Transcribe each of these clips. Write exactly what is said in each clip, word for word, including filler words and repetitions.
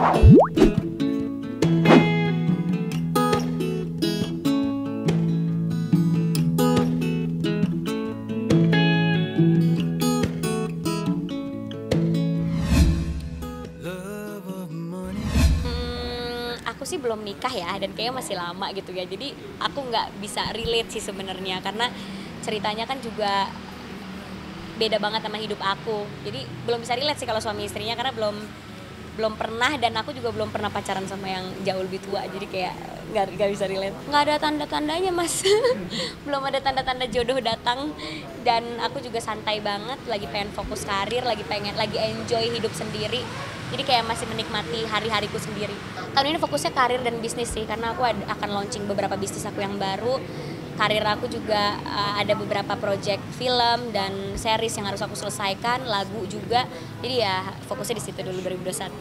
Aku sih belum nikah ya, dan kayaknya masih lama gitu ya, jadi aku nggak bisa relate sih sebenarnya, karena ceritanya kan juga beda banget sama hidup aku, jadi belum bisa relate sih kalau suami istrinya, karena belum belum pernah, dan aku juga belum pernah pacaran sama yang jauh lebih tua, jadi kayak nggak nggak bisa relate. Nggak ada tanda-tandanya mas. Belum ada tanda-tanda jodoh datang, dan aku juga santai banget, lagi pengen fokus karir, lagi pengen lagi enjoy hidup sendiri, jadi kayak masih menikmati hari-hariku sendiri. Tahun ini fokusnya karir dan bisnis sih, karena aku ada, akan launching beberapa bisnis aku yang baru. Karir aku juga uh, ada beberapa project film dan series yang harus aku selesaikan, lagu juga. Jadi ya fokusnya di situ dulu dua ribu dua puluh satu.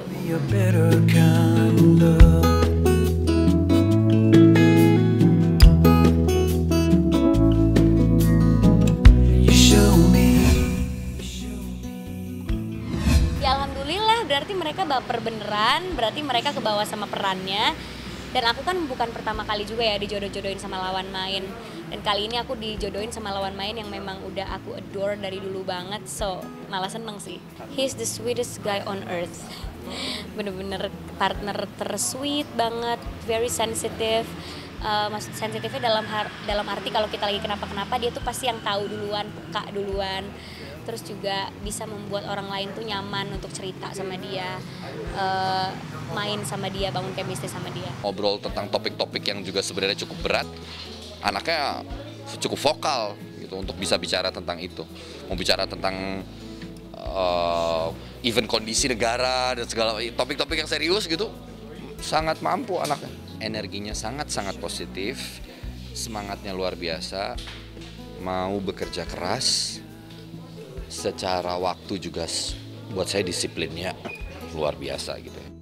Ya alhamdulillah, berarti mereka baper beneran, berarti mereka kebawa sama perannya. Dan aku kan bukan pertama kali juga ya dijodoh-jodohin sama lawan main. Dan kali ini aku dijodohin sama lawan main yang memang udah aku adore dari dulu banget. So, malah seneng sih. He's the sweetest guy on earth. Bener-bener partner tersweet banget, very sensitive. Uh, maksud sensitifnya dalam har- dalam arti kalau kita lagi kenapa-kenapa, dia tuh pasti yang tahu duluan, peka duluan. Terus juga bisa membuat orang lain tuh nyaman untuk cerita sama dia, uh, main sama dia, bangun chemistry sama dia. Ngobrol tentang topik-topik yang juga sebenarnya cukup berat, anaknya cukup vokal gitu untuk bisa bicara tentang itu, mau bicara tentang uh, even kondisi negara dan segala topik-topik yang serius gitu, sangat mampu anaknya. Energinya sangat-sangat positif, semangatnya luar biasa, mau bekerja keras. Secara waktu juga buat saya disiplinnya luar biasa gitu ya.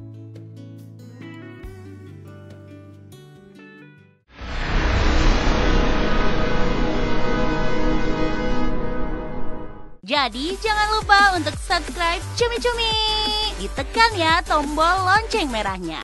Jadi jangan lupa untuk subscribe Cumi Cumi. Ditekan ya tombol lonceng merahnya.